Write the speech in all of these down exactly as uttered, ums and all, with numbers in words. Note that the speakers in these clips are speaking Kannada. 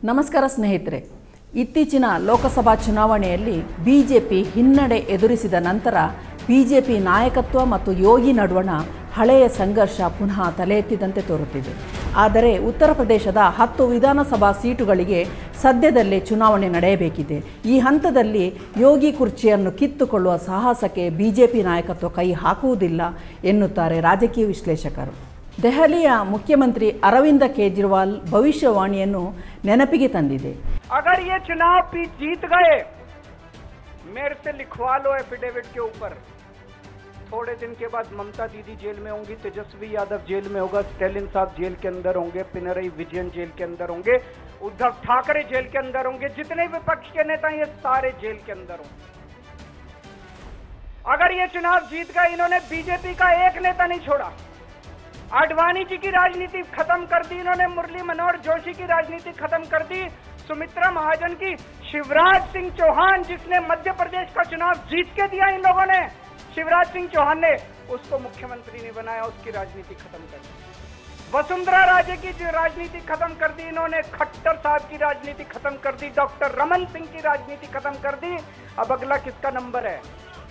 ನಮಸ್ಕಾರ ಸ್ನೇಹಿತರೆ. ಇತ್ತೀಚಿನ ಲೋಕಸಭಾ ಚುನಾವಣೆಯಲ್ಲಿ ಬಿಜೆಪಿ ಹಿನ್ನಡೆ ಎದುರಿಸಿದ ನಂತರ ಬಿಜೆಪಿ ನಾಯಕತ್ವ ಮತ್ತು ಯೋಗಿ ನಡುವಣ ಹಳೆಯ ಸಂಘರ್ಷ ಪುನಃ ತಲೆ ಎತ್ತಿದಂತೆ ತೋರುತ್ತಿದೆ. ಆದರೆ ಉತ್ತರ ಪ್ರದೇಶದ ಹತ್ತು ವಿಧಾನಸಭಾ ಸೀಟುಗಳಿಗೆ ಸದ್ಯದಲ್ಲೇ ಚುನಾವಣೆ ನಡೆಯಬೇಕಿದೆ. ಈ ಹಂತದಲ್ಲಿ ಯೋಗಿ ಕುರ್ಚಿಯನ್ನು ಕಿತ್ತುಕೊಳ್ಳುವ ಸಾಹಸಕ್ಕೆ ಬಿಜೆಪಿ ನಾಯಕತ್ವ ಕೈ ಹಾಕುವುದಿಲ್ಲ ಎನ್ನುತ್ತಾರೆ ರಾಜಕೀಯ ವಿಶ್ಲೇಷಕರು. ದೆಹಲಿಯ ಮುಖ್ಯಮಂತ್ರಿ ಅರವಿಂದ ಕೇಜ್ರಿವಾಲ್ ಭವಿಷ್ಯವಾಣಿಯನ್ನು ನೆನಪಿಗೆ ತಂದಿದೆ. अगर ये चुनाव भी जीत गए, मेरे से लिखवा लो एफिडेविट के ऊपर, थोड़े दिन के बाद ममता दीदी जेल में होंगी, तेजस्वी यादव जेल में होगा, स्टालिन साहब जेल के अंदर होंगे, पिनरई विजयन जेल के अंदर होंगे, उद्धव ठाकरे जेल के अंदर होंगे, जितने विपक्ष के नेता ये सारे जेल के अंदर होंगे. अगर ये चुनाव जीत गए, इन्होंने बीजेपी का एक नेता नहीं छोड़ा. आडवाणी जी की राजनीति खत्म कर दी इन्होंने, मुरली मनोहर जोशी की राजनीति खत्म कर दी, सुमित्रा महाजन की, शिवराज सिंह चौहान जिसने मध्य प्रदेश का चुनाव जीत के दिया इन लोगों ने, शिवराज सिंह चौहान ने उसको मुख्यमंत्री नहीं बनाया, उसकी राजनीति खत्म कर दी. वसुंधरा राजे की राजनीति खत्म कर दी इन्होंने, खट्टर साहब की राजनीति खत्म कर दी, डॉक्टर रमन सिंह की राजनीति खत्म कर दी. अब अगला किसका नंबर है?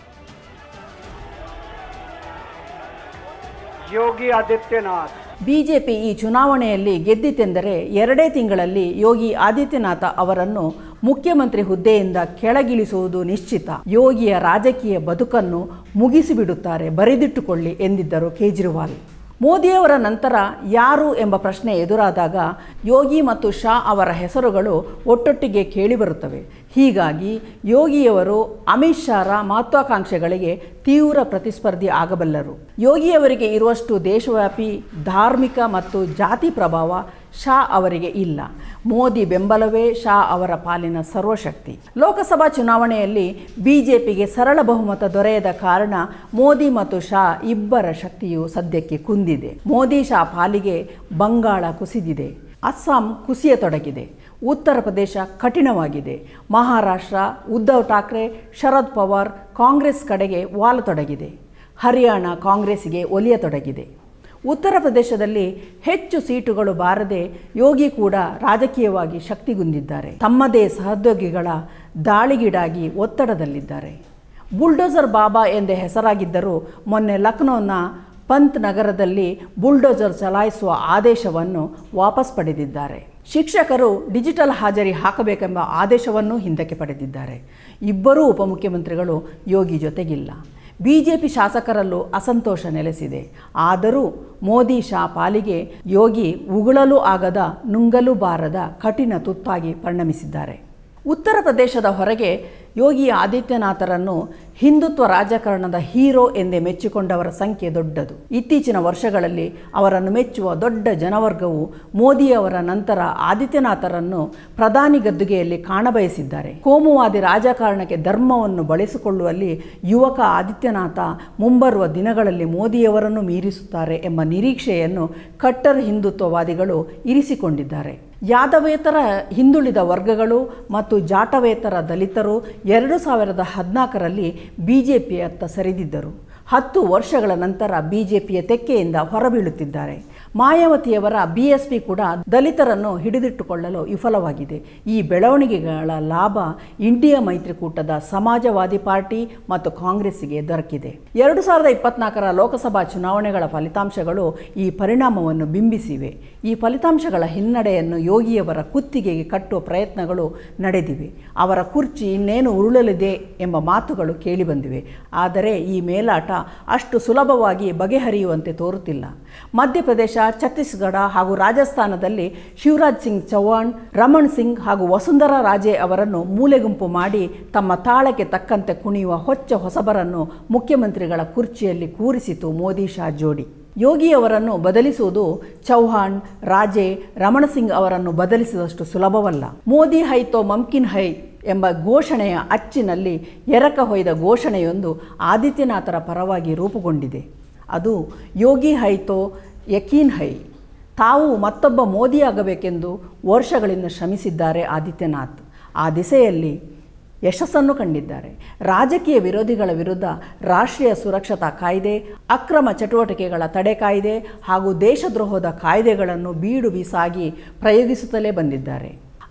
ಯೋಗಿ ಆದಿತ್ಯನಾಥ್. ಬಿಜೆಪಿ ಈ ಚುನಾವಣೆಯಲ್ಲಿ ಗೆದ್ದಿತೆಂದರೆ ಎರಡೇ ತಿಂಗಳಲ್ಲಿ ಯೋಗಿ ಆದಿತ್ಯನಾಥ ಅವರನ್ನು ಮುಖ್ಯಮಂತ್ರಿ ಹುದ್ದೆಯಿಂದ ಕೆಳಗಿಳಿಸುವುದು ನಿಶ್ಚಿತ. ಯೋಗಿಯ ರಾಜಕೀಯ ಬದುಕನ್ನು ಮುಗಿಸಿಬಿಡುತ್ತಾರೆ, ಬರೆದಿಟ್ಟುಕೊಳ್ಳಿ ಎಂದಿದ್ದರು ಕೇಜ್ರಿವಾಲ್. ಮೋದಿಯವರ ನಂತರ ಯಾರು ಎಂಬ ಪ್ರಶ್ನೆ ಎದುರಾದಾಗ ಯೋಗಿ ಮತ್ತು ಶಾ ಅವರ ಹೆಸರುಗಳು ಒಟ್ಟೊಟ್ಟಿಗೆ ಕೇಳಿಬರುತ್ತವೆ. ಹೀಗಾಗಿ ಯೋಗಿಯವರು ಅಮಿತ್ ಶಾರ ಮಹತ್ವಾಕಾಂಕ್ಷೆಗಳಿಗೆ ತೀವ್ರ ಪ್ರತಿಸ್ಪರ್ಧಿ ಆಗಬಲ್ಲರು. ಯೋಗಿಯವರಿಗೆ ಇರುವಷ್ಟು ದೇಶವ್ಯಾಪಿ ಧಾರ್ಮಿಕ ಮತ್ತು ಜಾತಿ ಪ್ರಭಾವ ಶಾ ಅವರಿಗೆ ಇಲ್ಲ. ಮೋದಿ ಬೆಂಬಲವೇ ಶಾ ಅವರ ಪಾಲಿನ ಸರ್ವಶಕ್ತಿ. ಲೋಕಸಭಾ ಚುನಾವಣೆಯಲ್ಲಿ ಬಿಜೆಪಿಗೆ ಸರಳ ಬಹುಮತ ದೊರೆಯದ ಕಾರಣ ಮೋದಿ ಮತ್ತು ಶಾ ಇಬ್ಬರ ಶಕ್ತಿಯು ಸದ್ಯಕ್ಕೆ ಕುಂದಿದೆ. ಮೋದಿ ಶಾ ಪಾಲಿಗೆ ಬಂಗಾಳ ಕುಸಿದಿದೆ, ಅಸ್ಸಾಂ ಕುಸಿಯತೊಡಗಿದೆ, ಉತ್ತರ ಪ್ರದೇಶ ಕಠಿಣವಾಗಿದೆ, ಮಹಾರಾಷ್ಟ್ರ ಉದ್ಧವ್ ಠಾಕ್ರೆ ಶರದ್ ಪವಾರ್ ಕಾಂಗ್ರೆಸ್ ಕಡೆಗೆ ವಾಲತೊಡಗಿದೆ, ಹರಿಯಾಣ ಕಾಂಗ್ರೆಸ್ಸಿಗೆ ಒಲಿಯತೊಡಗಿದೆ. ಉತ್ತರ ಪ್ರದೇಶದಲ್ಲಿ ಹೆಚ್ಚು ಸೀಟುಗಳು ಬಾರದೆ ಯೋಗಿ ಕೂಡ ರಾಜಕೀಯವಾಗಿ ಶಕ್ತಿಗುಂದಿದ್ದಾರೆ. ತಮ್ಮದೇ ಸಹೋದ್ಯೋಗಿಗಳ ದಾಳಿಗೀಡಾಗಿ ಒತ್ತಡದಲ್ಲಿದ್ದಾರೆ. ಬುಲ್ಡೋಸರ್ ಬಾಬಾ ಎಂದೇ ಹೆಸರಾಗಿದ್ದರೂ ಮೊನ್ನೆ ಲಕ್ನೋನ ಪಂತ್ ನಗರದಲ್ಲಿ ಬುಲ್ಡೋಸರ್ ಚಲಾಯಿಸುವ ಆದೇಶವನ್ನು ವಾಪಸ್ ಪಡೆದಿದ್ದಾರೆ. ಶಿಕ್ಷಕರು ಡಿಜಿಟಲ್ ಹಾಜರಿ ಹಾಕಬೇಕೆಂಬ ಆದೇಶವನ್ನು ಹಿಂದಕ್ಕೆ ಪಡೆದಿದ್ದಾರೆ. ಇಬ್ಬರೂ ಉಪಮುಖ್ಯಮಂತ್ರಿಗಳು ಯೋಗಿ ಜೊತೆಗಿಲ್ಲ. ಬಿಜೆಪಿ ಶಾಸಕರಲ್ಲೂ ಅಸಂತೋಷ ನೆಲೆಸಿದೆ. ಆದರೂ ಮೋದಿ ಶಾ ಪಾಲಿಗೆ ಯೋಗಿ ಉಗುಳಲು ಆಗದ ನುಂಗಲು ಬಾರದ ಕಠಿಣ ತುತ್ತಾಗಿ ಪರಿಣಮಿಸಿದ್ದಾರೆ. ಉತ್ತರ ಪ್ರದೇಶದ ಹೊರಗೆ ಯೋಗಿ ಆದಿತ್ಯನಾಥರನ್ನು ಹಿಂದುತ್ವ ರಾಜಕಾರಣದ ಹೀರೋ ಎಂದೇ ಮೆಚ್ಚಿಕೊಂಡವರ ಸಂಖ್ಯೆ ದೊಡ್ಡದು. ಇತ್ತೀಚಿನ ವರ್ಷಗಳಲ್ಲಿ ಅವರನ್ನು ಮೆಚ್ಚುವ ದೊಡ್ಡ ಜನವರ್ಗವು ಮೋದಿಯವರ ನಂತರ ಆದಿತ್ಯನಾಥರನ್ನು ಪ್ರಧಾನಿ ಗದ್ದುಗೆಯಲ್ಲಿ ಕಾಣಬಯಸಿದ್ದಾರೆ. ಕೋಮುವಾದಿ ರಾಜಕಾರಣಕ್ಕೆ ಧರ್ಮವನ್ನು ಬಳಸಿಕೊಳ್ಳುವಲ್ಲಿ ಯುವಕ ಆದಿತ್ಯನಾಥ ಮುಂಬರುವ ದಿನಗಳಲ್ಲಿ ಮೋದಿಯವರನ್ನು ಮೀರಿಸುತ್ತಾರೆ ಎಂಬ ನಿರೀಕ್ಷೆಯನ್ನು ಕಟ್ಟರ್ ಹಿಂದುತ್ವವಾದಿಗಳು ಇರಿಸಿಕೊಂಡಿದ್ದಾರೆ. ಯಾದವೇತರ ಹಿಂದುಳಿದ ವರ್ಗಗಳು ಮತ್ತು ಜಾಟವೇತರ ದಲಿತರು ಎರಡು ಸಾವಿರದ ಹದಿನಾಲ್ಕರಲ್ಲಿ ಬಿಜೆಪಿಯತ್ತ ಸರಿದಿದ್ದರು. ಹತ್ತು ವರ್ಷಗಳ ನಂತರ ಬಿಜೆಪಿಯ ತೆಕ್ಕೆಯಿಂದ ಹೊರಬೀಳುತ್ತಿದ್ದಾರೆ. ಮಾಯಾವತಿಯವರ ಬಿ ಎಸ್ ಪಿ ಕೂಡ ದಲಿತರನ್ನು ಹಿಡಿದಿಟ್ಟುಕೊಳ್ಳಲು ವಿಫಲವಾಗಿದೆ. ಈ ಬೆಳವಣಿಗೆಗಳ ಲಾಭ ಇಂಡಿಯಾ ಮೈತ್ರಿಕೂಟದ ಸಮಾಜವಾದಿ ಪಾರ್ಟಿ ಮತ್ತು ಕಾಂಗ್ರೆಸ್ಸಿಗೆ ದೊರಕಿದೆ. ಎರಡು ಸಾವಿರದ ಇಪ್ಪತ್ನಾಲ್ಕರ ಲೋಕಸಭಾ ಚುನಾವಣೆಗಳ ಫಲಿತಾಂಶಗಳು ಈ ಪರಿಣಾಮವನ್ನು ಬಿಂಬಿಸಿವೆ. ಈ ಫಲಿತಾಂಶಗಳ ಹಿನ್ನಡೆಯನ್ನು ಯೋಗಿಯವರ ಕುತ್ತಿಗೆಗೆ ಕಟ್ಟುವ ಪ್ರಯತ್ನಗಳು ನಡೆದಿವೆ. ಅವರ ಕುರ್ಚಿ ಇನ್ನೇನು ಉರುಳಲಿದೆ ಎಂಬ ಮಾತುಗಳು ಕೇಳಿಬಂದಿವೆ. ಆದರೆ ಈ ಮೇಲಾಟ ಅಷ್ಟು ಸುಲಭವಾಗಿ ಬಗೆಹರಿಯುವಂತೆ ತೋರುತ್ತಿಲ್ಲ. ಮಧ್ಯಪ್ರದೇಶ, ಛತ್ತೀಸ್ಗಢ ಹಾಗೂ ರಾಜಸ್ಥಾನದಲ್ಲಿ ಶಿವರಾಜ್ ಸಿಂಗ್ ಚೌಹಾಣ್, ರಮಣ್ ಸಿಂಗ್ ಹಾಗೂ ವಸುಂಧರಾ ರಾಜೆ ಅವರನ್ನು ಮೂಲೆಗುಂಪು ಮಾಡಿ ತಮ್ಮ ತಾಳಕ್ಕೆ ತಕ್ಕಂತೆ ಕುಣಿಯುವ ಹೊಚ್ಚ ಹೊಸಬರನ್ನು ಮುಖ್ಯಮಂತ್ರಿಗಳ ಕುರ್ಚಿಯಲ್ಲಿ ಕೂರಿಸಿತು ಮೋದಿ ಶಾ ಜೋಡಿ. ಯೋಗಿಯವರನ್ನು ಬದಲಿಸುವುದು ಚೌಹಾಣ್, ರಾಜೆ, ರಮಣ ಸಿಂಗ್ ಅವರನ್ನು ಬದಲಿಸಿದಷ್ಟು ಸುಲಭವಲ್ಲ. ಮೋದಿ ಹೈ ತೋ ಮಮ್ಕಿನ್ ಹೈ ಎಂಬ ಘೋಷಣೆಯ ಅಚ್ಚಿನಲ್ಲಿ ಎರಕ ಹೊಯ್ದ ಘೋಷಣೆಯೊಂದು ಆದಿತ್ಯನಾಥರ ಪರವಾಗಿ ರೂಪುಗೊಂಡಿದೆ. ಅದು ಯೋಗಿ ಹೈ ತೋ ಯಕೀನ್ ಹೈ. ತಾವು ಮತ್ತೊಬ್ಬ ಮೋದಿಯಾಗಬೇಕೆಂದು ವರ್ಷಗಳಿಂದ ಶ್ರಮಿಸಿದ್ದಾರೆ ಆದಿತ್ಯನಾಥ್. ಆ ದಿಸೆಯಲ್ಲಿ ಯಶಸ್ಸನ್ನು ಕಂಡಿದ್ದಾರೆ. ರಾಜಕೀಯ ವಿರೋಧಿಗಳ ವಿರುದ್ಧ ರಾಷ್ಟ್ರೀಯ ಸುರಕ್ಷತಾ ಕಾಯ್ದೆ, ಅಕ್ರಮ ಚಟುವಟಿಕೆಗಳ ತಡೆ ಕಾಯ್ದೆ ಹಾಗೂ ದೇಶದ್ರೋಹದ ಕಾಯ್ದೆಗಳನ್ನು ಬೀಡು ಬೀಸಾಗಿ ಪ್ರಯೋಗಿಸುತ್ತಲೇ ಬಂದಿದ್ದಾರೆ.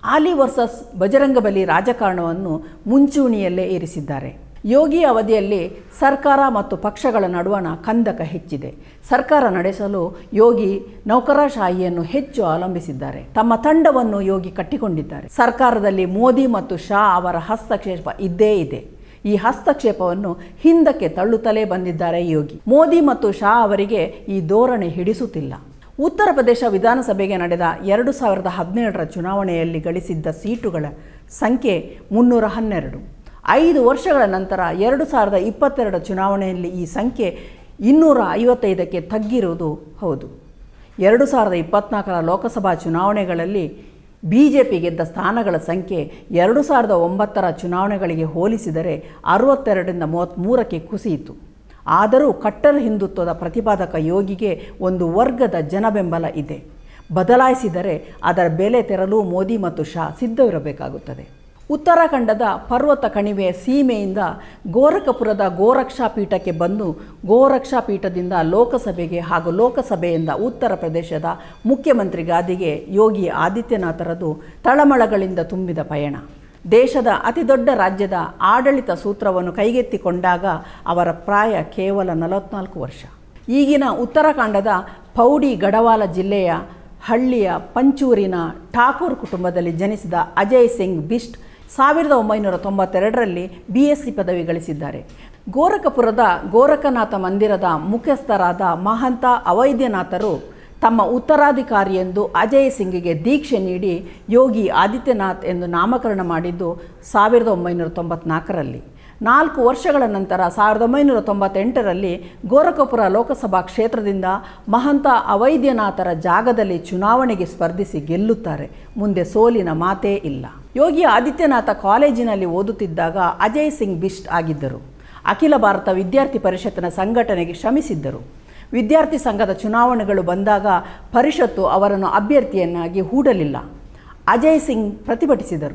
ಆಲಿ ವರ್ಸಸ್ ಬಜರಂಗಬಲಿ ರಾಜಕಾರಣವನ್ನು ಮುಂಚೂಣಿಯಲ್ಲೇ ಇರಿಸಿದ್ದಾರೆ. ಯೋಗಿ ಅವಧಿಯಲ್ಲಿ ಸರ್ಕಾರ ಮತ್ತು ಪಕ್ಷಗಳ ನಡುವಣ ಕಂದಕ ಹೆಚ್ಚಿದೆ. ಸರ್ಕಾರ ನಡೆಸಲು ಯೋಗಿ ನೌಕರಶಾಹಿಯನ್ನು ಹೆಚ್ಚು ಅವಲಂಬಿಸಿದ್ದಾರೆ. ತಮ್ಮ ತಂಡವನ್ನು ಯೋಗಿ ಕಟ್ಟಿಕೊಂಡಿದ್ದಾರೆ. ಸರ್ಕಾರದಲ್ಲಿ ಮೋದಿ ಮತ್ತು ಶಾ ಅವರ ಹಸ್ತಕ್ಷೇಪ ಇದ್ದೇ ಇದೆ. ಈ ಹಸ್ತಕ್ಷೇಪವನ್ನು ಹಿಂದಕ್ಕೆ ತಳ್ಳುತ್ತಲೇ ಬಂದಿದ್ದಾರೆ ಯೋಗಿ. ಮೋದಿ ಮತ್ತು ಶಾ ಅವರಿಗೆ ಈ ಧೋರಣೆ ಹಿಡಿಸುತ್ತಿಲ್ಲ. ಉತ್ತರ ಪ್ರದೇಶ ವಿಧಾನಸಭೆಗೆ ನಡೆದ ಎರಡು ಸಾವಿರದ ಹದಿನೇಳರ ಚುನಾವಣೆಯಲ್ಲಿ ಗಳಿಸಿದ್ದ ಸೀಟುಗಳ ಸಂಖ್ಯೆ ಮುನ್ನೂರ ಹನ್ನೆರಡು. ಐದು ವರ್ಷಗಳ ನಂತರ ಎರಡು ಸಾವಿರದ ಇಪ್ಪತ್ತೆರಡರ ಚುನಾವಣೆಯಲ್ಲಿ ಈ ಸಂಖ್ಯೆ ಇನ್ನೂರ ಐವತ್ತೈದಕ್ಕೆ ತಗ್ಗಿರುವುದು ಹೌದು. ಎರಡು ಸಾವಿರದ ಇಪ್ಪತ್ತ್ನಾಲ್ಕರ ಲೋಕಸಭಾ ಚುನಾವಣೆಗಳಲ್ಲಿ ಬಿ ಜೆ ಪಿ ಗೆದ್ದ ಸ್ಥಾನಗಳ ಸಂಖ್ಯೆ ಎರಡು ಸಾವಿರದ ಒಂಬತ್ತರ ಚುನಾವಣೆಗಳಿಗೆ ಹೋಲಿಸಿದರೆ ಅರವತ್ತೆರಡರಿಂದ ಮೂವತ್ತ್ಮೂರಕ್ಕೆ ಕುಸಿಯಿತು. ಆದರೂ ಕಟ್ಟರ್ ಹಿಂದುತ್ವದ ಪ್ರತಿಪಾದಕ ಯೋಗಿಗೆ ಒಂದು ವರ್ಗದ ಜನಬೆಂಬಲ ಇದೆ. ಬದಲಾಯಿಸಿದರೆ ಅದರ ಬೆಲೆ ತೆರಲು ಮೋದಿ ಮತ್ತು ಶಾ ಸಿದ್ಧವಿರಬೇಕಾಗುತ್ತದೆ. ಉತ್ತರಾಖಂಡದ ಪರ್ವತ ಕಣಿವೆಯ ಸೀಮೆಯಿಂದ ಗೋರಖಪುರದ ಗೋರಕ್ಷಾ ಪೀಠಕ್ಕೆ ಬಂದು ಗೋರಕ್ಷಾ ಪೀಠದಿಂದ ಲೋಕಸಭೆಗೆ ಹಾಗೂ ಲೋಕಸಭೆಯಿಂದ ಉತ್ತರ ಪ್ರದೇಶದ ಮುಖ್ಯಮಂತ್ರಿ ಗಾದಿಗೆ ಯೋಗಿ ಆದಿತ್ಯನಾಥರದು ತಳಮಳಗಳಿಂದ ತುಂಬಿದ ಪಯಣ. ದೇಶದ ಅತಿದೊಡ್ಡ ರಾಜ್ಯದ ಆಡಳಿತ ಸೂತ್ರವನ್ನು ಕೈಗೆತ್ತಿಕೊಂಡಾಗ ಅವರ ಪ್ರಾಯ ಕೇವಲ ನಲವತ್ನಾಲ್ಕು ವರ್ಷ. ಈಗಿನ ಉತ್ತರಾಖಂಡದ ಪೌಡಿ ಗಢವಾಲ ಜಿಲ್ಲೆಯ ಹಳ್ಳಿಯ ಪಂಚೂರಿನ ಠಾಕೂರ್ ಕುಟುಂಬದಲ್ಲಿ ಜನಿಸಿದ ಅಜಯ್ ಸಿಂಗ್ ಬಿಸ್ಟ್ ಸಾವಿರದ ಒಂಬೈನೂರ ತೊಂಬತ್ತೆರಡರಲ್ಲಿ ಬಿ ಎಸ್ ಸಿ ಪದವಿ ಗಳಿಸಿದ್ದಾರೆ. ಗೋರಖಪುರದ ಗೋರಖನಾಥ ಮಂದಿರದ ಮುಖ್ಯಸ್ಥರಾದ ಮಹಂತ ಅವೈದ್ಯನಾಥರು ತಮ್ಮ ಉತ್ತರಾಧಿಕಾರಿ ಎಂದು ಅಜಯ್ ಸಿಂಗ್ಗೆ ದೀಕ್ಷೆ ನೀಡಿ ಯೋಗಿ ಆದಿತ್ಯನಾಥ್ ಎಂದು ನಾಮಕರಣ ಮಾಡಿದ್ದು ಸಾವಿರದ ಒಂಬೈನೂರ ತೊಂಬತ್ನಾಲ್ಕರಲ್ಲಿ. ನಾಲ್ಕು ವರ್ಷಗಳ ನಂತರ ಸಾವಿರದ ಒಂಬೈನೂರ ತೊಂಬತ್ತೆಂಟರಲ್ಲಿ ಗೋರಖಪುರ ಲೋಕಸಭಾ ಕ್ಷೇತ್ರದಿಂದ ಮಹಂತ ಅವೈದ್ಯನಾಥರ ಜಾಗದಲ್ಲಿ ಚುನಾವಣೆಗೆ ಸ್ಪರ್ಧಿಸಿ ಗೆಲ್ಲುತ್ತಾರೆ. ಮುಂದೆ ಸೋಲಿನ ಮಾತೇ ಇಲ್ಲ. ಯೋಗಿ ಆದಿತ್ಯನಾಥ ಕಾಲೇಜಿನಲ್ಲಿ ಓದುತ್ತಿದ್ದಾಗ ಅಜಯ್ ಸಿಂಗ್ ಬಿಸ್ಟ್ ಆಗಿದ್ದರು. ಅಖಿಲ ಭಾರತ ವಿದ್ಯಾರ್ಥಿ ಪರಿಷತ್ತಿನ ಸಂಘಟನೆಗೆ ಶ್ರಮಿಸಿದ್ದರು. ವಿದ್ಯಾರ್ಥಿ ಸಂಘದ ಚುನಾವಣೆಗಳು ಬಂದಾಗ ಪರಿಷತ್ತು ಅವರನ್ನು ಅಭ್ಯರ್ಥಿಯನ್ನಾಗಿ ಹೂಡಲಿಲ್ಲ. ಅಜಯ್ ಸಿಂಗ್ ಪ್ರತಿಭಟಿಸಿದರು.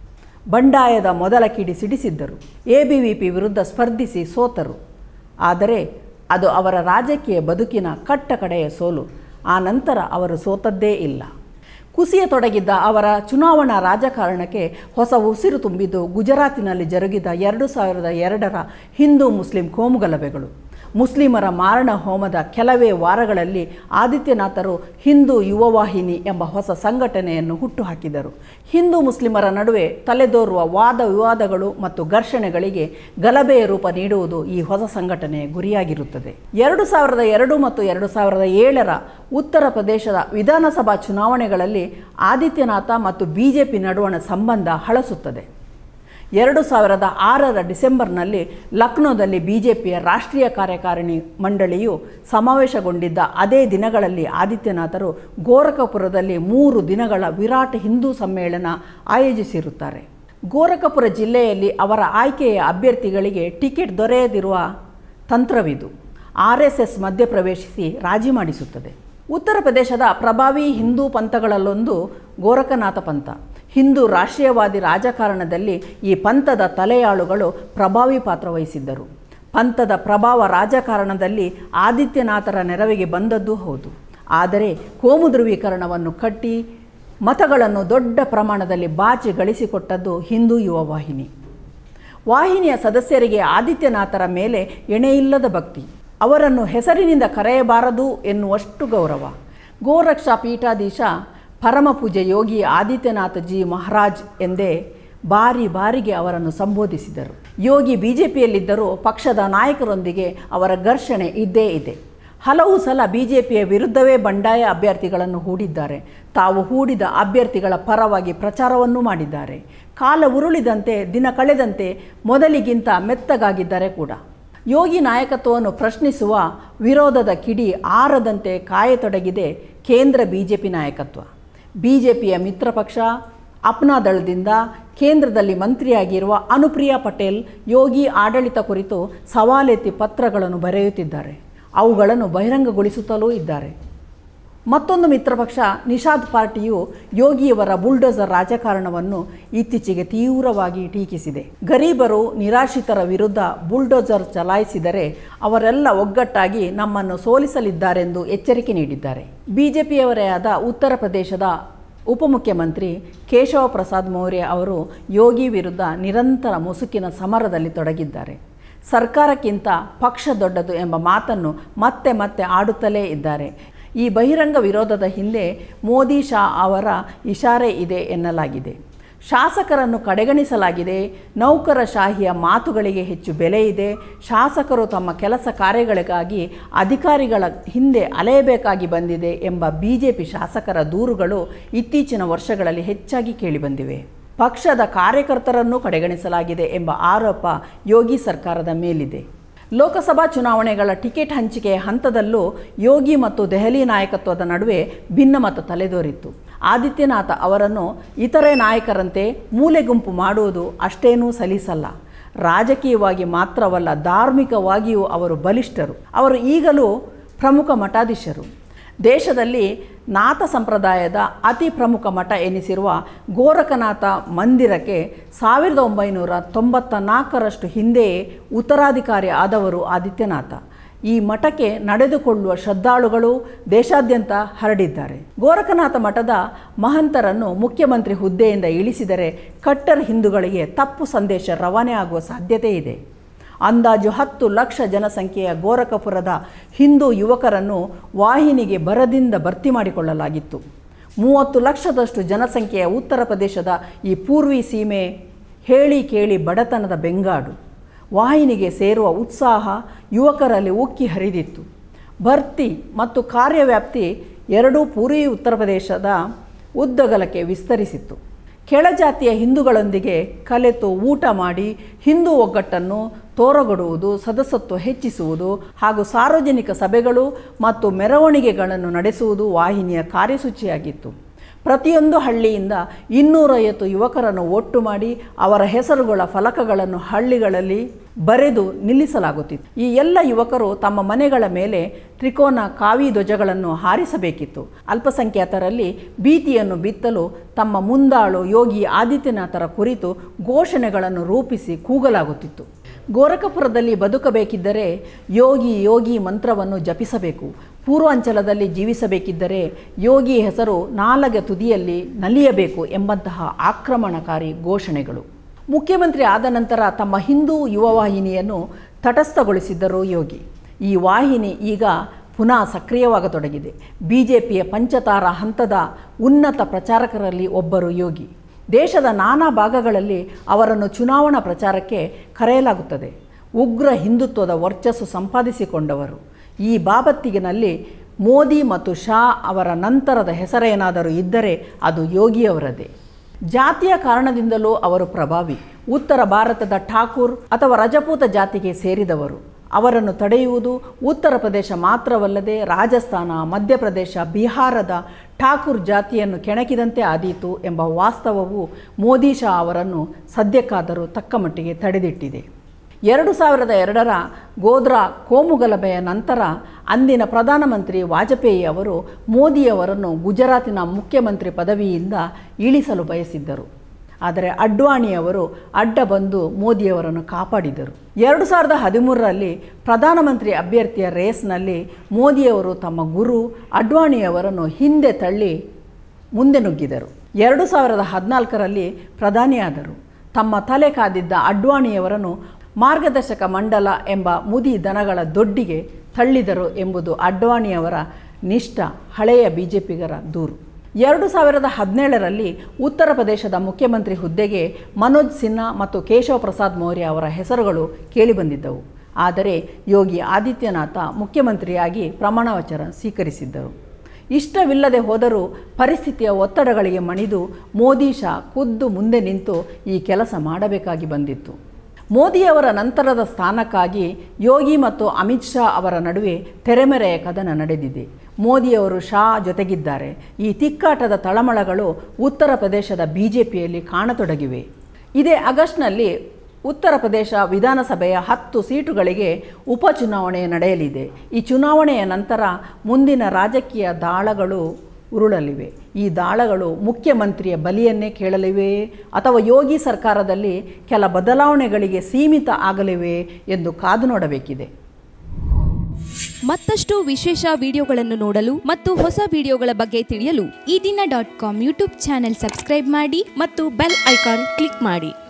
ಬಂಡಾಯದ ಮೊದಲ ಕಿಡಿ ಸಿಡಿಸಿದ್ದರು. ಎ ಬಿ ವಿ ಪಿ ವಿರುದ್ಧ ಸ್ಪರ್ಧಿಸಿ ಸೋತರು. ಆದರೆ ಅದು ಅವರ ರಾಜಕೀಯ ಬದುಕಿನ ಕಟ್ಟ ಕಡೆಯ ಸೋಲು. ಆ ನಂತರ ಅವರು ಸೋತದ್ದೇ ಇಲ್ಲ. ಕುಸಿಯತೊಡಗಿದ್ದ ಅವರ ಚುನಾವಣಾ ರಾಜಕಾರಣಕ್ಕೆ ಹೊಸ ಉಸಿರು ತುಂಬಿದ್ದು ಗುಜರಾತಿನಲ್ಲಿ ಜರುಗಿದ ಎರಡು ಸಾವಿರದ ಎರಡರ ಹಿಂದೂ ಮುಸ್ಲಿಂ ಕೋಮುಗಲಭೆಗಳು. ಮುಸ್ಲಿಮರ ಮಾರಣ ಹೋಮದ ಕೆಲವೇ ವಾರಗಳಲ್ಲಿ ಆದಿತ್ಯನಾಥರು ಹಿಂದೂ ಯುವವಾಹಿನಿ ಎಂಬ ಹೊಸ ಸಂಘಟನೆಯನ್ನು ಹುಟ್ಟುಹಾಕಿದರು. ಹಿಂದೂ ಮುಸ್ಲಿಮರ ನಡುವೆ ತಲೆದೋರುವ ವಾದ ವಿವಾದಗಳು ಮತ್ತು ಘರ್ಷಣೆಗಳಿಗೆ ಗಲಭೆಯ ರೂಪ ನೀಡುವುದು ಈ ಹೊಸ ಸಂಘಟನೆಯ ಗುರಿಯಾಗಿರುತ್ತದೆ. ಎರಡು ಸಾವಿರದ ಎರಡು ಮತ್ತು ಎರಡು ಸಾವಿರದ ಏಳರ ಉತ್ತರ ಪ್ರದೇಶದ ವಿಧಾನಸಭಾ ಚುನಾವಣೆಗಳಲ್ಲಿ ಆದಿತ್ಯನಾಥ ಮತ್ತು ಬಿ ಜೆ ಪಿ ನಡುವಣ ಸಂಬಂಧ ಹಳಸುತ್ತದೆ. ಎರಡು ಸಾವಿರದ ಆರರ ಡಿಸೆಂಬರ್ನಲ್ಲಿ ಲಕ್ನೋದಲ್ಲಿ ಬಿ ಜೆ ಪಿಯ ರಾಷ್ಟ್ರೀಯ ಕಾರ್ಯಕಾರಿಣಿ ಮಂಡಳಿಯು ಸಮಾವೇಶಗೊಂಡಿದ್ದ ಅದೇ ದಿನಗಳಲ್ಲಿ ಆದಿತ್ಯನಾಥರು ಗೋರಖಪುರದಲ್ಲಿ ಮೂರು ದಿನಗಳ ವಿರಾಟ್ ಹಿಂದೂ ಸಮ್ಮೇಳನ ಆಯೋಜಿಸಿರುತ್ತಾರೆ. ಗೋರಖಪುರ ಜಿಲ್ಲೆಯಲ್ಲಿ ಅವರ ಆಯ್ಕೆಯ ಅಭ್ಯರ್ಥಿಗಳಿಗೆ ಟಿಕೆಟ್ ದೊರೆಯದಿರುವ ತಂತ್ರವಿದು. ಆರ್ ಎಸ್ ಎಸ್ ಮಧ್ಯಪ್ರವೇಶಿಸಿ ರಾಜಿ ಮಾಡಿಸುತ್ತದೆ. ಉತ್ತರ ಪ್ರದೇಶದ ಪ್ರಭಾವಿ ಹಿಂದೂ ಪಂಥಗಳಲ್ಲೊಂದು ಗೋರಖನಾಥ ಪಂಥ. ಹಿಂದೂ ರಾಷ್ಟ್ರೀಯವಾದಿ ರಾಜಕಾರಣದಲ್ಲಿ ಈ ಪಂಥದ ತಲೆಯಾಳುಗಳು ಪ್ರಭಾವಿ ಪಾತ್ರ ವಹಿಸಿದ್ದರು. ಪಂಥದ ಪ್ರಭಾವ ರಾಜಕಾರಣದಲ್ಲಿ ಆದಿತ್ಯನಾಥರ ನೆರವಿಗೆ ಬಂದದ್ದು ಹೌದು. ಆದರೆ ಕೋಮು ಧ್ರುವೀಕರಣವನ್ನು ಕಟ್ಟಿ ಮತಗಳನ್ನು ದೊಡ್ಡ ಪ್ರಮಾಣದಲ್ಲಿ ಬಾಚಿ ಗಳಿಸಿಕೊಟ್ಟದ್ದು ಹಿಂದೂ ಯುವ ವಾಹಿನಿ. ವಾಹಿನಿಯ ಸದಸ್ಯರಿಗೆ ಆದಿತ್ಯನಾಥರ ಮೇಲೆ ಎಣೆಯಿಲ್ಲದ ಭಕ್ತಿ. ಅವರನ್ನು ಹೆಸರಿನಿಂದ ಕರೆಯಬಾರದು ಎನ್ನುವಷ್ಟು ಗೌರವ. ಗೋರಕ್ಷಾ ಪೀಠಾಧೀಶ ಪರಮಪೂಜ್ಯ ಯೋಗಿ ಆದಿತ್ಯನಾಥ ಜಿ ಮಹಾರಾಜ್ ಎಂದೇ ಬಾರಿ ಬಾರಿಗೆ ಅವರನ್ನು ಸಂಬೋಧಿಸಿದರು. ಯೋಗಿ ಬಿ ಜೆ ಪಿಯಲ್ಲಿದ್ದರೂ ಪಕ್ಷದ ನಾಯಕರೊಂದಿಗೆ ಅವರ ಘರ್ಷಣೆ ಇದ್ದೇ ಇದೆ. ಹಲವು ಸಲ ಬಿ ಜೆ ಪಿಯ ವಿರುದ್ಧವೇ ಬಂಡಾಯ ಅಭ್ಯರ್ಥಿಗಳನ್ನು ಹೂಡಿದ್ದಾರೆ. ತಾವು ಹೂಡಿದ ಅಭ್ಯರ್ಥಿಗಳ ಪರವಾಗಿ ಪ್ರಚಾರವನ್ನೂ ಮಾಡಿದ್ದಾರೆ. ಕಾಲ ಉರುಳಿದಂತೆ ದಿನ ಕಳೆದಂತೆ ಮೊದಲಿಗಿಂತ ಮೆತ್ತಗಾಗಿದ್ದಾರೆ ಕೂಡ. ಯೋಗಿ ನಾಯಕತ್ವವನ್ನು ಪ್ರಶ್ನಿಸುವ ವಿರೋಧದ ಕಿಡಿ ಆರದಂತೆ ಕಾಯತೊಡಗಿದೆ ಕೇಂದ್ರ ಬಿ ಜೆ ಪಿ ನಾಯಕತ್ವ. ಬಿ ಜೆ ಪಿಯ ಮಿತ್ರ ಪಕ್ಷ ಅಪ್ನಾ ದಳದಿಂದ ಕೇಂದ್ರದಲ್ಲಿ ಮಂತ್ರಿಯಾಗಿರುವ ಅನುಪ್ರಿಯಾ ಪಟೇಲ್ ಯೋಗಿ ಆಡಳಿತ ಕುರಿತು ಸವಾಲೆತ್ತಿ ಪತ್ರಗಳನ್ನು ಬರೆಯುತ್ತಿದ್ದಾರೆ. ಅವುಗಳನ್ನು ಬಹಿರಂಗಗೊಳಿಸುತ್ತಲೂ ಇದ್ದಾರೆ. ಮತ್ತೊಂದು ಮಿತ್ರಪಕ್ಷ ನಿಷಾದ್ ಪಾರ್ಟಿಯು ಯೋಗಿಯವರ ಬುಲ್ಡೋಸರ್ ರಾಜಕಾರಣವನ್ನು ಇತ್ತೀಚೆಗೆ ತೀವ್ರವಾಗಿ ಟೀಕಿಸಿದೆ. ಗರೀಬರು ನಿರಾಶ್ರಿತರ ವಿರುದ್ಧ ಬುಲ್ಡೋಸರ್ ಚಲಾಯಿಸಿದರೆ ಅವರೆಲ್ಲ ಒಗ್ಗಟ್ಟಾಗಿ ನಮ್ಮನ್ನು ಸೋಲಿಸಲಿದ್ದಾರೆಂದು ಎಚ್ಚರಿಕೆ ನೀಡಿದ್ದಾರೆ. ಬಿಜೆಪಿಯವರೇ ಆದ ಉತ್ತರ ಪ್ರದೇಶದ ಉಪಮುಖ್ಯಮಂತ್ರಿ ಕೇಶವ ಪ್ರಸಾದ್ ಮೌರ್ಯ ಅವರು ಯೋಗಿ ವಿರುದ್ಧ ನಿರಂತರ ಮುಸುಕಿನ ಸಮರದಲ್ಲಿ ತೊಡಗಿದ್ದಾರೆ. ಸರ್ಕಾರಕ್ಕಿಂತ ಪಕ್ಷ ದೊಡ್ಡದು ಎಂಬ ಮಾತನ್ನು ಮತ್ತೆ ಮತ್ತೆ ಆಡುತ್ತಲೇ ಇದ್ದಾರೆ. ಈ ಬಹಿರಂಗ ವಿರೋಧದ ಹಿಂದೆ ಮೋದಿ ಶಾ ಅವರ ಇಶಾರೆ ಇದೆ ಎನ್ನಲಾಗಿದೆ. ಶಾಸಕರನ್ನು ಕಡೆಗಣಿಸಲಾಗಿದೆ, ನೌಕರಶಾಹಿಯ ಮಾತುಗಳಿಗೆ ಹೆಚ್ಚು ಬೆಲೆ ಇದೆ, ಶಾಸಕರು ತಮ್ಮ ಕೆಲಸ ಕಾರ್ಯಗಳಿಗಾಗಿ ಅಧಿಕಾರಿಗಳ ಹಿಂದೆ ಅಲೆಯಬೇಕಾಗಿ ಬಂದಿದೆ ಎಂಬ ಬಿ ಜೆ ಪಿ ಶಾಸಕರ ದೂರುಗಳು ಇತ್ತೀಚಿನ ವರ್ಷಗಳಲ್ಲಿ ಹೆಚ್ಚಾಗಿ ಕೇಳಿಬಂದಿವೆ. ಪಕ್ಷದ ಕಾರ್ಯಕರ್ತರನ್ನು ಕಡೆಗಣಿಸಲಾಗಿದೆ ಎಂಬ ಆರೋಪ ಯೋಗಿ ಸರ್ಕಾರದ ಮೇಲಿದೆ. ಲೋಕಸಭಾ ಚುನಾವಣೆಗಳ ಟಿಕೆಟ್ ಹಂಚಿಕೆಯ ಹಂತದಲ್ಲೂ ಯೋಗಿ ಮತ್ತು ದೆಹಲಿ ನಾಯಕತ್ವದ ನಡುವೆ ಭಿನ್ನಮತ ತಲೆದೋರಿತ್ತು. ಆದಿತ್ಯನಾಥ ಅವರನ್ನು ಇತರೆ ನಾಯಕರಂತೆ ಮೂಲೆಗುಂಪು ಮಾಡುವುದು ಅಷ್ಟೇನೂ ಸಲೀಸಲ್ಲ. ರಾಜಕೀಯವಾಗಿ ಮಾತ್ರವಲ್ಲ, ಧಾರ್ಮಿಕವಾಗಿಯೂ ಅವರು ಬಲಿಷ್ಠರು. ಅವರು ಈಗಲೂ ಪ್ರಮುಖ ಮಠಾಧೀಶರು. ದೇಶದಲ್ಲಿ ನಾಥ ಸಂಪ್ರದಾಯದ ಅತಿ ಪ್ರಮುಖ ಮಠ ಎನಿಸಿರುವ ಗೋರಖನಾಥ ಮಂದಿರಕ್ಕೆ ಸಾವಿರದ ಒಂಬೈನೂರ ತೊಂಬತ್ತ ನಾಲ್ಕರಷ್ಟು ಹಿಂದೆಯೇ ಉತ್ತರಾಧಿಕಾರಿ ಆದವರು ಆದಿತ್ಯನಾಥ. ಈ ಮಠಕ್ಕೆ ನಡೆದುಕೊಳ್ಳುವ ಶ್ರದ್ಧಾಳುಗಳು ದೇಶಾದ್ಯಂತ ಹರಡಿದ್ದಾರೆ. ಗೋರಖನಾಥ ಮಠದ ಮಹಂತರನ್ನು ಮುಖ್ಯಮಂತ್ರಿ ಹುದ್ದೆಯಿಂದ ಇಳಿಸಿದರೆ ಕಟ್ಟರ್ ಹಿಂದೂಗಳಿಗೆ ತಪ್ಪು ಸಂದೇಶ ರವಾನೆ ಆಗುವ ಸಾಧ್ಯತೆ ಇದೆ. ಅಂದಾಜು ಹತ್ತು ಲಕ್ಷ ಜನಸಂಖ್ಯೆಯ ಗೋರಖಪುರದ ಹಿಂದೂ ಯುವಕರನ್ನು ವಾಹಿನಿಗೆ ಬರದಿಂದ ಭರ್ತಿ ಮಾಡಿಕೊಳ್ಳಲಾಗಿತ್ತು. ಮೂವತ್ತು ಲಕ್ಷದಷ್ಟು ಜನಸಂಖ್ಯೆಯ ಉತ್ತರ ಪ್ರದೇಶದ ಈ ಪೂರ್ವಿ ಸೀಮೆ ಹೇಳಿ ಕೇಳಿ ಬಡತನದ ಬೆಂಗಾಡು. ವಾಹಿನಿಗೆ ಸೇರುವ ಉತ್ಸಾಹ ಯುವಕರಲ್ಲಿ ಉಕ್ಕಿ ಹರಿದಿತ್ತು. ಭರ್ತಿ ಮತ್ತು ಕಾರ್ಯವ್ಯಾಪ್ತಿ ಎರಡೂ ಪೂರ್ವಿ ಉತ್ತರ ಪ್ರದೇಶದ ಉದ್ದಗಲಕ್ಕೆ ವಿಸ್ತರಿಸಿತ್ತು. ಕೆಳಜಾತಿಯ ಹಿಂದೂಗಳೊಂದಿಗೆ ಕಲೆತು ಊಟ ಮಾಡಿ ಹಿಂದೂ ಒಗ್ಗಟ್ಟನ್ನು ತೋರಗೊಡುವುದು, ಸದಸ್ಯತ್ವ ಹೆಚ್ಚಿಸುವುದು ಹಾಗೂ ಸಾರ್ವಜನಿಕ ಸಭೆಗಳು ಮತ್ತು ಮೆರವಣಿಗೆಗಳನ್ನು ನಡೆಸುವುದು ವಾಹಿನಿಯ ಕಾರ್ಯಸೂಚಿಯಾಗಿತ್ತು. ಪ್ರತಿಯೊಂದು ಹಳ್ಳಿಯಿಂದ ಇನ್ನೂರೈವತ್ತು ಯುವಕರನ್ನು ಒಟ್ಟು ಮಾಡಿ ಅವರ ಹೆಸರುಗಳ ಫಲಕಗಳನ್ನು ಹಳ್ಳಿಗಳಲ್ಲಿ ಬರೆದು ನಿಲ್ಲಿಸಲಾಗುತ್ತಿತ್ತು. ಈ ಎಲ್ಲ ಯುವಕರು ತಮ್ಮ ಮನೆಗಳ ಮೇಲೆ ತ್ರಿಕೋನ ಕಾವಿ ಧ್ವಜಗಳನ್ನು ಹಾರಿಸಬೇಕಿತ್ತು. ಅಲ್ಪಸಂಖ್ಯಾತರಲ್ಲಿ ಭೀತಿಯನ್ನು ಬಿತ್ತಲು ತಮ್ಮ ಮುಂದಾಳು ಯೋಗಿ ಆದಿತ್ಯನಾಥರ ಕುರಿತು ಘೋಷಣೆಗಳನ್ನು ರೂಪಿಸಿ ಕೂಗಲಾಗುತ್ತಿತ್ತು. ಗೋರಖಪುರದಲ್ಲಿ ಬದುಕಬೇಕಿದ್ದರೆ ಯೋಗಿ ಯೋಗಿ ಮಂತ್ರವನ್ನು ಜಪಿಸಬೇಕು. ಪೂರ್ವಾಂಚಲದಲ್ಲಿ ಜೀವಿಸಬೇಕಿದ್ದರೆ ಯೋಗಿ ಹೆಸರು ನಾಲಗೆ ತುದಿಯಲ್ಲಿ ನಲಿಯಬೇಕು ಎಂಬಂತಹ ಆಕ್ರಮಣಕಾರಿ ಘೋಷಣೆಗಳು. ಮುಖ್ಯಮಂತ್ರಿ ಆದ ನಂತರ ತಮ್ಮ ಹಿಂದೂ ಯುವವಾಹಿನಿಯನ್ನು ತಟಸ್ಥಗೊಳಿಸಿದ್ದರು ಯೋಗಿ. ಈ ವಾಹಿನಿ ಈಗ ಪುನಃ ಸಕ್ರಿಯವಾಗತೊಡಗಿದೆ. ಬಿ ಜೆ ಪಿಯ ಪಂಚತಾರ ಹಂತದ ಉನ್ನತ ಪ್ರಚಾರಕರಲ್ಲಿ ಒಬ್ಬರು ಯೋಗಿ. ದೇಶದ ನಾನಾ ಭಾಗಗಳಲ್ಲಿ ಅವರನ್ನು ಚುನಾವಣಾ ಪ್ರಚಾರಕ್ಕೆ ಕರೆಯಲಾಗುತ್ತದೆ. ಉಗ್ರ ಹಿಂದುತ್ವದ ವರ್ಚಸ್ಸು ಸಂಪಾದಿಸಿಕೊಂಡವರು. ಈ ಬಾಬತ್ತಿಗಿನಲ್ಲಿ ಮೋದಿ ಮತ್ತು ಶಾ ಅವರ ನಂತರದ ಹೆಸರೇನಾದರೂ ಇದ್ದರೆ ಅದು ಯೋಗಿಯವರದೇ. ಜಾತಿಯ ಕಾರಣದಿಂದಲೂ ಅವರು ಪ್ರಭಾವಿ. ಉತ್ತರ ಭಾರತದ ಠಾಕೂರ್ ಅಥವಾ ರಜಪೂತ ಜಾತಿಗೆ ಸೇರಿದವರು. ಅವರನ್ನು ತಡೆಯುವುದು ಉತ್ತರ ಪ್ರದೇಶ ಮಾತ್ರವಲ್ಲದೆ ರಾಜಸ್ಥಾನ, ಮಧ್ಯಪ್ರದೇಶ, ಬಿಹಾರದ ಠಾಕೂರ್ ಜಾತಿಯನ್ನು ಕೆಣಕಿದಂತೆ ಆದೀತು ಎಂಬ ವಾಸ್ತವವು ಮೋದಿ ಶಾ ಅವರನ್ನು ಸದ್ಯಕ್ಕಾದರೂ ತಕ್ಕಮಟ್ಟಿಗೆ ತಡೆದಿಟ್ಟಿದೆ. ಎರಡು ಸಾವಿರದ ಎರಡರ ಗೋಧ್ರಾ ಕೋಮುಗಲಭೆಯ ನಂತರ ಅಂದಿನ ಪ್ರಧಾನಮಂತ್ರಿ ವಾಜಪೇಯಿ ಅವರು ಮೋದಿಯವರನ್ನು ಗುಜರಾತಿನ ಮುಖ್ಯಮಂತ್ರಿ ಪದವಿಯಿಂದ ಇಳಿಸಲು ಬಯಸಿದ್ದರು. ಆದರೆ ಅಡ್ವಾಣಿಯವರು ಅಡ್ಡ ಬಂದು ಮೋದಿಯವರನ್ನು ಕಾಪಾಡಿದರು. ಎರಡು ಸಾವಿರದ ಹದಿಮೂರರಲ್ಲಿ ಪ್ರಧಾನಮಂತ್ರಿ ಅಭ್ಯರ್ಥಿಯ ರೇಸ್ನಲ್ಲಿ ಮೋದಿಯವರು ತಮ್ಮ ಗುರು ಅಡ್ವಾಣಿಯವರನ್ನು ಹಿಂದೆ ತಳ್ಳಿ ಮುಂದೆ ನುಗ್ಗಿದರು. ಎರಡು ಸಾವಿರದ ಹದಿನಾಲ್ಕರಲ್ಲಿ ಪ್ರಧಾನಿಯಾದರು. ತಮ್ಮ ತಲೆ ಕಾದಿದ್ದ ಅಡ್ವಾಣಿಯವರನ್ನು ಮಾರ್ಗದರ್ಶಕ ಮಂಡಲ ಎಂಬ ಮುದಿ ದನಗಳ ದೊಡ್ಡಿಗೆ ತಳ್ಳಿದರು ಎಂಬುದು ಅಡ್ವಾಣಿಯವರ ನಿಷ್ಠ ಹಳೆಯ ಬಿ ಜೆ ಪಿಗರ ದೂರು. ಎರಡು ಸಾವಿರದ ಹದಿನೇಳರಲ್ಲಿ ಉತ್ತರ ಪ್ರದೇಶದ ಮುಖ್ಯಮಂತ್ರಿ ಹುದ್ದೆಗೆ ಮನೋಜ್ ಸಿನ್ಹಾ ಮತ್ತು ಕೇಶವ ಪ್ರಸಾದ್ ಮೌರ್ಯ ಅವರ ಹೆಸರುಗಳು ಕೇಳಿಬಂದಿದ್ದವು. ಆದರೆ ಯೋಗಿ ಆದಿತ್ಯನಾಥ ಮುಖ್ಯಮಂತ್ರಿಯಾಗಿ ಪ್ರಮಾಣವಚನ ಸ್ವೀಕರಿಸಿದ್ದರು. ಇಷ್ಟವಿಲ್ಲದೆ ಹೋದರೂ ಪರಿಸ್ಥಿತಿಯ ಒತ್ತಡಗಳಿಗೆ ಮಣಿದು ಮೋದಿ ಶಾ ಖುದ್ದು ಮುಂದೆ ನಿಂತು ಈ ಕೆಲಸ ಮಾಡಬೇಕಾಗಿ ಬಂದಿತ್ತು. ಮೋದಿಯವರ ನಂತರದ ಸ್ಥಾನಕ್ಕಾಗಿ ಯೋಗಿ ಮತ್ತು ಅಮಿತ್ ಶಾ ಅವರ ನಡುವೆ ತೆರೆಮೆರೆಯ ಕದನ ನಡೆದಿದೆ. ಮೋದಿಯವರು ಶಾ ಜೊತೆಗಿದ್ದಾರೆ. ಈ ತಿಕ್ಕಾಟದ ತಳಮಳಗಳು ಉತ್ತರ ಪ್ರದೇಶದ ಬಿ ಜೆ ಪಿಯಲ್ಲಿ ಕಾಣತೊಡಗಿವೆ. ಇದೇ ಆಗಸ್ಟ್ನಲ್ಲಿ ಉತ್ತರ ಪ್ರದೇಶ ವಿಧಾನಸಭೆಯ ಹತ್ತು ಸೀಟುಗಳಿಗೆ ಉಪಚುನಾವಣೆ ನಡೆಯಲಿದೆ. ಈ ಚುನಾವಣೆಯ ನಂತರ ಮುಂದಿನ ರಾಜಕೀಯ ದಾಳಗಳು ಉರುಳಲಿವೆ. ಈ ದಾಳಗಳು ಮುಖ್ಯಮಂತ್ರಿಯ ಬಲಿಯನ್ನೇ ಕೇಳಲಿವೆಯೇ ಅಥವಾ ಯೋಗಿ ಸರ್ಕಾರದಲ್ಲಿ ಕೆಲ ಬದಲಾವಣೆಗಳಿಗೆ ಸೀಮಿತ ಆಗಲಿವೆ ಎಂದು ಕಾದು ನೋಡಬೇಕಿದೆ. ಮತ್ತಷ್ಟು ವಿಶೇಷ ವಿಡಿಯೋಗಳನ್ನು ನೋಡಲು ಮತ್ತು ಹೊಸ ವಿಡಿಯೋಗಳ ಬಗ್ಗೆ ತಿಳಿಯಲು ಈ ದಿನ dot com YouTube channel subscribe ಮಾಡಿ ಮತ್ತು ಬೆಲ್ ಐಕಾನ್ ಕ್ಲಿಕ್ ಮಾಡಿ.